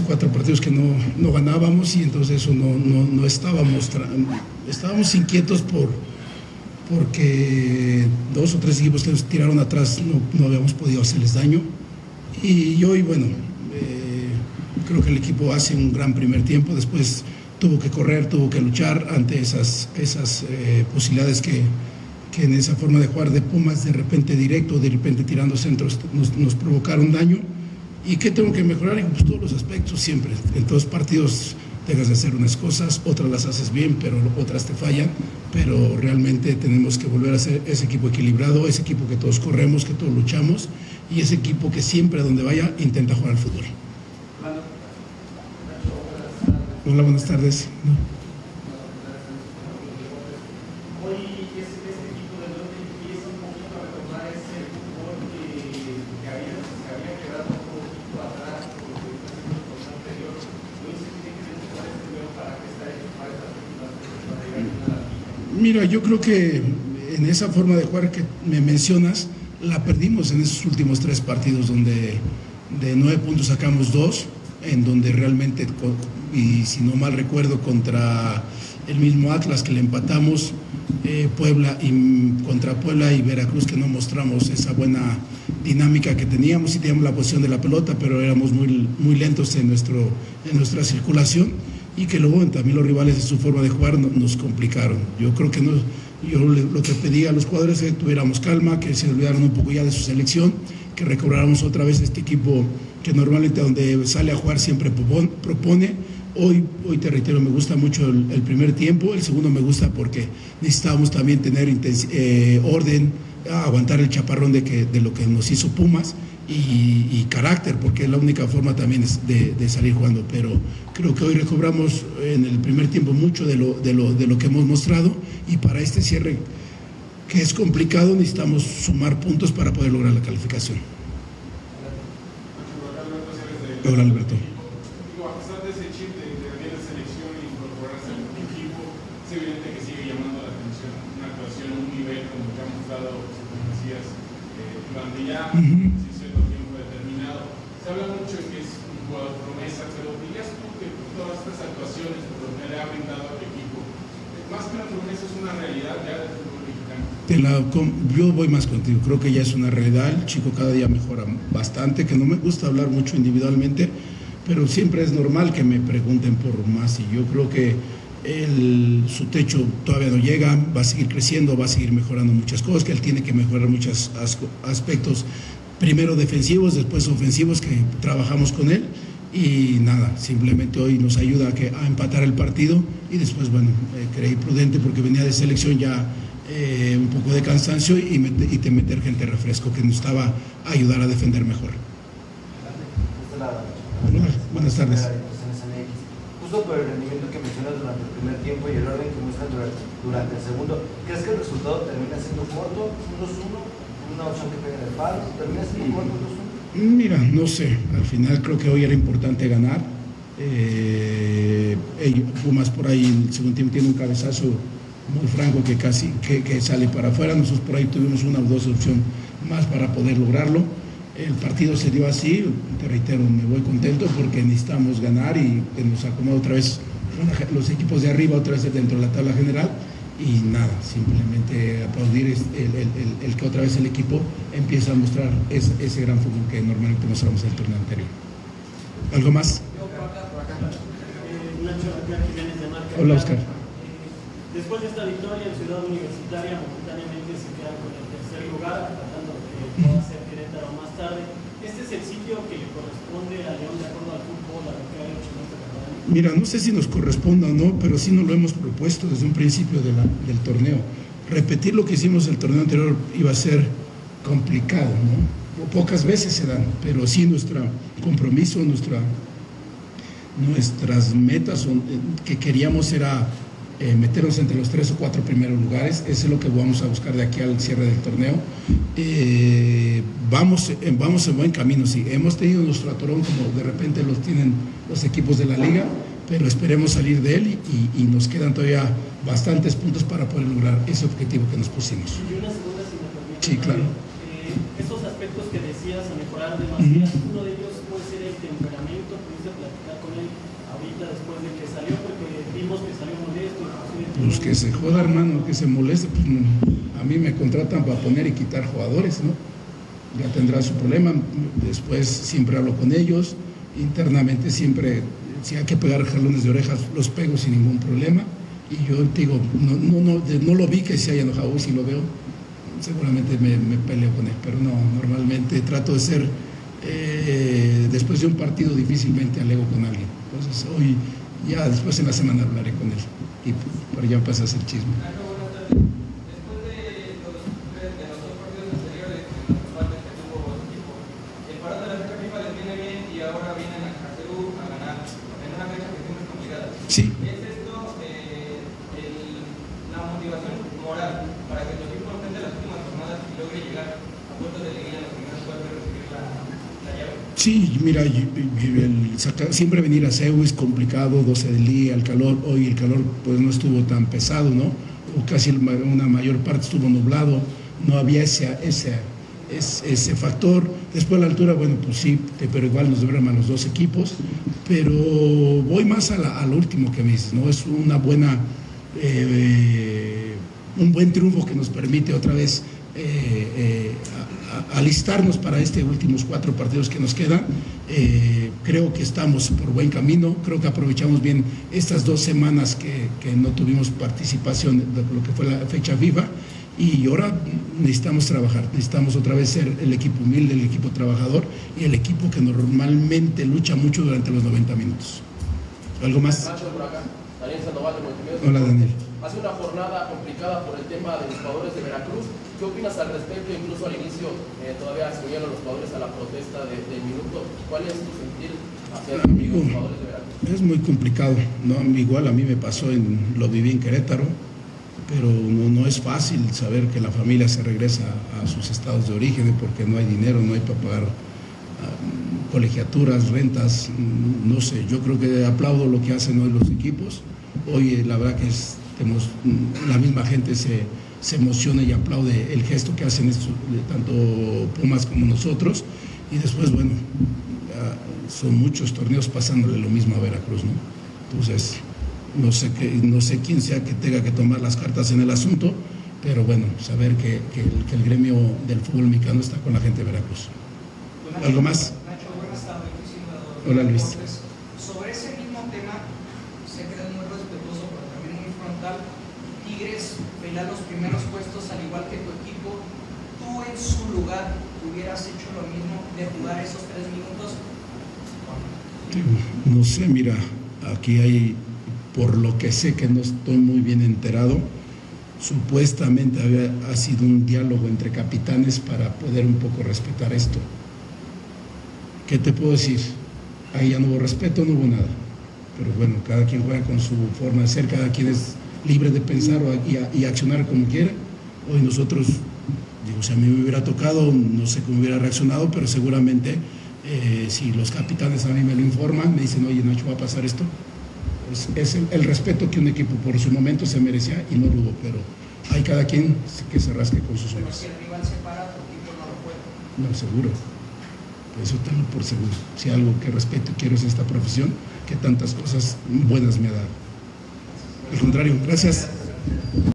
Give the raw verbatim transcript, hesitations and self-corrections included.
cuatro partidos que no, no ganábamos y entonces eso no, no, no estábamos, estábamos inquietos por, porque dos o tres equipos que nos tiraron atrás no, no habíamos podido hacerles daño. Y hoy, bueno, eh, creo que el equipo hace un gran primer tiempo, después tuvo que correr, tuvo que luchar ante esas, esas eh, posibilidades que, que en esa forma de jugar de Pumas, de repente directo, de repente tirando centros, nos, nos provocaron daño. ¿Y qué tengo que mejorar? Y pues todos los aspectos siempre. En todos los partidos dejas de hacer unas cosas, otras las haces bien, pero otras te fallan. Pero realmente tenemos que volver a ser ese equipo equilibrado, ese equipo que todos corremos, que todos luchamos y ese equipo que siempre a donde vaya intenta jugar al fútbol. Hola, buenas tardes. Mira, yo creo que en esa forma de jugar que me mencionas, la perdimos en esos últimos tres partidos donde de nueve puntos sacamos dos, en donde realmente, y si no mal recuerdo, contra el mismo Atlas que le empatamos, eh, Puebla y contra Puebla y Veracruz que no mostramos esa buena dinámica que teníamos y teníamos la posición de la pelota, pero éramos muy, muy lentos en, nuestro, en nuestra circulación. Y que luego también los rivales en su forma de jugar nos complicaron. Yo creo que no, yo lo que pedí a los jugadores es que tuviéramos calma, que se olvidaran un poco ya de su selección, que recobráramos otra vez este equipo que normalmente donde sale a jugar siempre propone. Hoy, hoy te reitero, me gusta mucho el, el primer tiempo, el segundo me gusta porque necesitábamos también tener eh, orden, aguantar el chaparrón de, que, de lo que nos hizo Pumas. Y, y carácter, porque es la única forma también de, de salir jugando, pero creo que hoy recobramos en el primer tiempo mucho de lo, de, lo, de lo que hemos mostrado y para este cierre que es complicado necesitamos sumar puntos para poder lograr la calificación. Hola Alberto. A pesar de ese chip de intervenir en selección e incorporarse al equipo, es evidente que sigue llamando la atención una actuación, un nivel como que ha mostrado, como decías, eh, durante ya uh-huh. Se habla mucho de que es un jugador promesa, pero dirías tú que todas estas actuaciones por lo que le ha brindado al equipo, más que una promesa es una realidad ya del fútbol mexicano. Te la, yo voy más contigo, creo que ya es una realidad, el chico cada día mejora bastante, que no me gusta hablar mucho individualmente, pero siempre es normal que me pregunten por más y yo creo que el, su techo todavía no llega, va a seguir creciendo, va a seguir mejorando muchas cosas, que él tiene que mejorar muchos aspectos. Primero defensivos, después ofensivos que trabajamos con él y nada, simplemente hoy nos ayuda a, que, a empatar el partido y después, bueno, eh, creí prudente porque venía de selección ya eh, un poco de cansancio y, mete, y te meter gente refresco que nos estaba a ayudar a defender mejor. Bueno, buenas tardes. Justo por el rendimiento que mencionas durante el primer tiempo y el orden que muestran durante, durante el segundo, ¿crees que el resultado termina siendo corto, uno uno? Una opción que pega en el palo, termina siendo corto dos uno? Mira, no sé, al final creo que hoy era importante ganar. Eh, Pumas por ahí en el segundo tiempo tiene un cabezazo muy franco que casi que, que sale para afuera. Nosotros por ahí tuvimos una o dos opciones más para poder lograrlo. El partido se dio así, te reitero, me voy contento porque necesitamos ganar y que nos acomoda otra vez los equipos de arriba, otra vez dentro de la tabla general. Y nada, simplemente aplaudir el, el, el, el que otra vez el equipo empieza a mostrar ese, ese gran fútbol que normalmente mostramos en el torneo anterior. ¿Algo más? Hola, Oscar. Después de esta victoria en Ciudad Universitaria, momentáneamente se queda con el tercer lugar, tratando de que pueda ser Querétaro más tarde. ¿Este es el sitio que le corresponde a León de acuerdo al fútbol, a lo que ha hecho en esta temporada? Mira, no sé si nos corresponda o no, pero sí nos lo hemos propuesto desde un principio de la, del torneo. Repetir lo que hicimos el torneo anterior iba a ser complicado, ¿no? Pocas veces se dan, pero sí nuestro compromiso, nuestra, nuestras metas son, que queríamos era eh, meternos entre los tres o cuatro primeros lugares. Eso es lo que vamos a buscar de aquí al cierre del torneo. Eh, vamos, eh, vamos en buen camino, sí. Hemos tenido nuestro atorón como de repente los tienen los equipos de la liga, pero esperemos salir de él y, y nos quedan todavía bastantes puntos para poder lograr ese objetivo que nos pusimos. Y una segunda, si me permite. Sí, claro. Eh, esos aspectos que decías a mejorar demasiado, uh-huh. Uno de ellos puede ser el temperamento, pudiste platicar con pues que se joda, hermano, que se moleste, pues no, a mí me contratan para poner y quitar jugadores, ¿no? Ya tendrá su problema, después siempre hablo con ellos, internamente siempre, si hay que pegar jalones de orejas, los pego sin ningún problema, y yo digo, no, no, no, no lo vi que se haya enojado, si lo veo, seguramente me, me peleo con él, pero no, normalmente trato de ser, eh, después de un partido difícilmente alego con alguien, entonces hoy, ya después en la semana hablaré con él, y para ya pasa a ser chisme. Sí. ¿Es esto eh, el, la motivación moral para que tu equipo enfrente las últimas jornadas y logre llegar a puertos de liguilla en los primeros cuatro y recibir la, la llave? Sí, mira, yo, yo, el sacar, siempre venir a C E U es complicado, doce del día, el calor, hoy el calor pues no estuvo tan pesado, ¿no? O casi una mayor parte estuvo nublado, no había ese, ese, ese, ese factor. Después la altura, bueno, pues sí, pero igual nos debieron a los dos equipos, pero voy más a, la, a lo último que me dices, ¿no? Es una buena, eh, un buen triunfo que nos permite otra vez eh, eh, a, a, alistarnos para estos últimos cuatro partidos que nos quedan. Eh, creo que estamos por buen camino, creo que aprovechamos bien estas dos semanas que, que no tuvimos participación de lo que fue la fecha FIFA. Y ahora necesitamos trabajar, necesitamos otra vez ser el equipo humilde, el equipo trabajador y el equipo que normalmente lucha mucho durante los noventa minutos. ¿Algo más? Daniel Sandoval de Multimedios. Hola, Daniel. Hace una jornada complicada por el tema de los jugadores de Veracruz. ¿Qué opinas al respecto? Incluso al inicio eh, todavía se unieron los jugadores a la protesta de, del minuto. ¿Cuál es tu sentir hacia Amigo, los jugadores de Veracruz? Es muy complicado, ¿no? Igual a mí me pasó, en, lo viví en Querétaro, pero no, no es fácil saber que la familia se regresa a sus estados de origen porque no hay dinero, no hay para pagar um, colegiaturas, rentas, no sé. Yo creo que aplaudo lo que hacen hoy los equipos. Hoy la verdad que es, tenemos, la misma gente se, se emociona y aplaude el gesto que hacen estos, tanto Pumas como nosotros. Y después, bueno, son muchos torneos pasándole lo mismo a Veracruz, ¿no? Entonces, no sé, que, no sé quién sea que tenga que tomar las cartas en el asunto, pero bueno, saber que, que, el, que el gremio del fútbol mexicano está con la gente de Veracruz. ¿Algo más? Nacho, buenas tardes. Hola, Luis. Sobre ese mismo tema, sé que es muy respetuoso, pero también muy frontal. Tigres pelea los primeros puestos al igual que tu equipo. ¿Tú en su lugar hubieras hecho lo mismo de jugar esos tres minutos? No sé, mira, aquí hay, por lo que sé que no estoy muy bien enterado, supuestamente había, ha sido un diálogo entre capitanes para poder un poco respetar esto. ¿Qué te puedo decir? Ahí ya no hubo respeto, no hubo nada. Pero bueno, cada quien juega con su forma de ser, cada quien es libre de pensar y, y accionar como quiere. Hoy nosotros, digo, si a mí me hubiera tocado, no sé cómo hubiera reaccionado, pero seguramente eh, si los capitanes a mí me lo informan, me dicen, oye, Nacho, va a pasar esto. Pues es el, el respeto que un equipo por su momento se merecía y no lo hubo, pero hay cada quien que se rasque con sus Pero ojos. si el rival se para, tu equipo no lo puede. No, seguro. Eso tengo por seguro. Si algo que respeto y quiero es esta profesión, que tantas cosas buenas me ha dado. Al contrario, gracias.